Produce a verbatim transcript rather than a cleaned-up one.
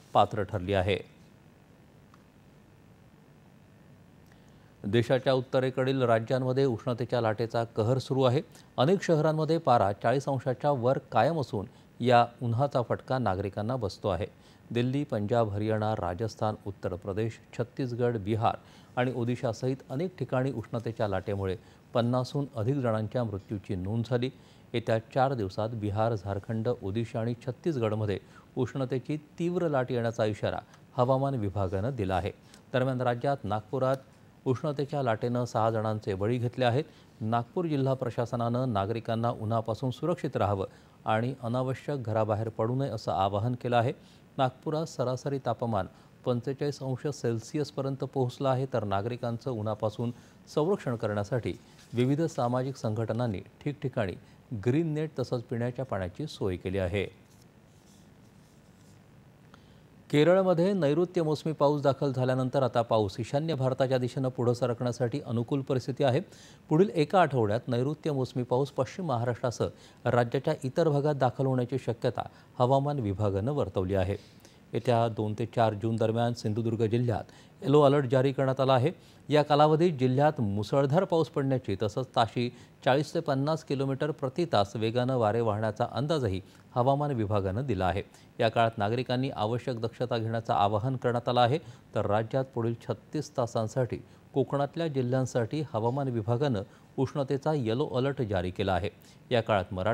पात्र ठरली आहे। देशाच्या उत्तरेकडील राज्यांमध्ये उष्णतेच्या लाटेचा कहर सुरू आहे। अनेक शहरांमध्ये पारा चाळीस अंशाच्या वर कायम असून या उन्हाचा फटका नागरिकांना बसतो आहे। दिल्ली, पंजाब, हरियाणा, राजस्थान, उत्तर प्रदेश, छत्तीसगड, बिहार आणि ओदिशासहित अनेक ठिकाणी उष्णतेच्या लाटेमुळे पन्नासहून अधिक जणांच्या मृत्यूची नोंद झाली। येत्या चार दिवसात बिहार, झारखंड, ओदिशा आणि छत्तीसगडमध्ये उष्णतेची तीव्र लाट येण्याचा इशारा हवामान विभागानं दिला आहे। दरम्यान राज्यात नागपुरात उष्णतेच्या लाटेनं सहा जणांचे बळी घेतले आहेत। नागपूर जिल्हा प्रशासनानं नागरिकांना उन्हापासून सुरक्षित राहावं आणि अनावश्यक घराबाहेर पडू नये असं आवाहन केलं आहे। नागपुरात सरासरी तापमान पंचेचाळीस अंश सेल्सिअसपर्यंत पोहोचलं आहे, तर नागरिकांचं उन्हापासून संरक्षण करण्यासाठी विविध सामाजिक संघटनांनी ठिकठिकाणी ग्रीन नेट तसंच पिण्याच्या पाण्याची सोय केली आहे। केरळमध्ये नैऋत्य मोसमी पाऊस दाखल झाल्यानंतर आता पाऊस ईशान्य भारताच्या दिशेनं पुढे सरकण्यासाठी अनुकूल परिस्थिती आहे। पुढील एका आठवड्यात नैऋत्य मोसमी पाऊस पश्चिम महाराष्ट्रासह राज्याच्या इतर भागात दाखल होण्याची शक्यता हवामान विभागानं वर्तवली आहे। येत्या दोन ते चार जून दरम्यान सिंधुदुर्ग जिल्ह्यात येलो अलर्ट जारी करण्यात आला आहे। या कालावधीत जिल्ह्यात मुसळधार पाऊस पडण्याची तसंच ताशी चाळीस ते पन्नास किलोमीटर प्रति तास वेगानं वारे वाहण्याचा अंदाजही हवामान विभागानं दिला आहे। या काळात नागरिकांनी आवश्यक दक्षता घेण्याचं आवाहन करण्यात आलं आहे। तर राज्यात पुढील छत्तीस तासांसाठी कोकणातल्या जिल्ह्यांसाठी हवामान विभागानं उष्णतेचा येलो अलर्ट जारी केला आहे। या काळात मराठा